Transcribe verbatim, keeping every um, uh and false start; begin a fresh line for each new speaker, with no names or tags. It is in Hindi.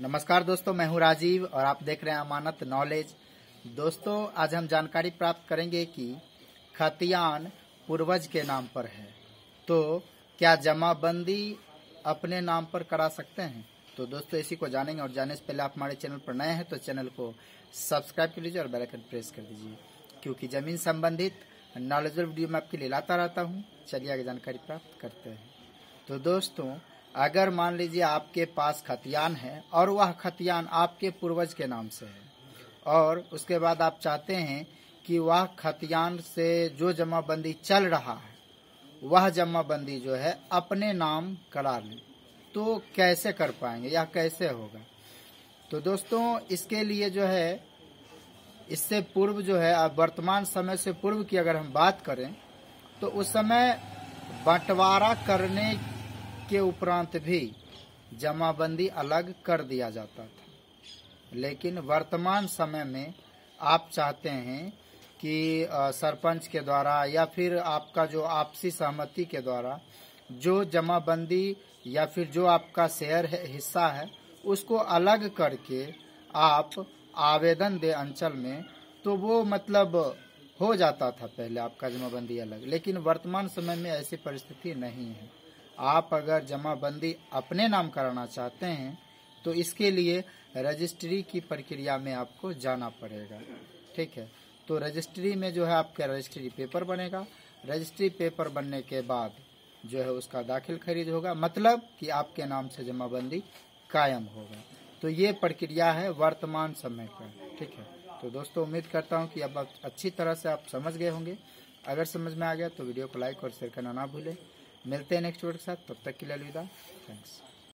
नमस्कार दोस्तों, मैं हूं राजीव और आप देख रहे हैं अमानत नॉलेज। दोस्तों, आज हम जानकारी प्राप्त करेंगे कि खतियान पूर्वज के नाम पर है, तो क्या जमाबंदी अपने नाम पर करा सकते हैं? तो दोस्तों, इसी को जानेंगे। और जाने से पहले आप हमारे चैनल पर नए हैं तो चैनल को सब्सक्राइब कर लीजिए और बेल आइकन प्रेस कर दीजिए, क्योंकि जमीन संबंधित नॉलेजेबल वीडियो मैं आपके लिए लाता रहता हूँ। चलिए आगे जानकारी प्राप्त करते हैं। तो दोस्तों, अगर मान लीजिए आपके पास खतियान है और वह खतियान आपके पूर्वज के नाम से है और उसके बाद आप चाहते हैं कि वह खतियान से जो जमाबंदी चल रहा है वह जमाबंदी जो है अपने नाम करा लें, तो कैसे कर पाएंगे या कैसे होगा? तो दोस्तों, इसके लिए जो है इससे पूर्व जो है वर्तमान समय से पूर्व की अगर हम बात करें तो उस समय बंटवारा करने के उपरांत भी जमाबंदी अलग कर दिया जाता था। लेकिन वर्तमान समय में आप चाहते हैं कि सरपंच के द्वारा या फिर आपका जो आपसी सहमति के द्वारा जो जमाबंदी या फिर जो आपका शेयर है, हिस्सा है, उसको अलग करके आप आवेदन दे अंचल में, तो वो मतलब हो जाता था पहले आपका जमाबंदी अलग। लेकिन वर्तमान समय में ऐसी परिस्थिति नहीं है। आप अगर जमाबंदी अपने नाम कराना चाहते हैं तो इसके लिए रजिस्ट्री की प्रक्रिया में आपको जाना पड़ेगा। ठीक है, तो रजिस्ट्री में जो है आपका रजिस्ट्री पेपर बनेगा। रजिस्ट्री पेपर बनने के बाद जो है उसका दाखिल खारिज होगा, मतलब कि आपके नाम से जमाबंदी कायम होगा। तो ये प्रक्रिया है वर्तमान समय का। ठीक है, तो दोस्तों, उम्मीद करता हूँ कि अब आप अच्छी तरह से आप समझ गए होंगे। अगर समझ में आ गया तो वीडियो को लाइक और शेयर करना ना भूलें। मिलते हैं नेक्स्ट वीडियो के साथ, तब तक के लिए अलविदा। थैंक्स।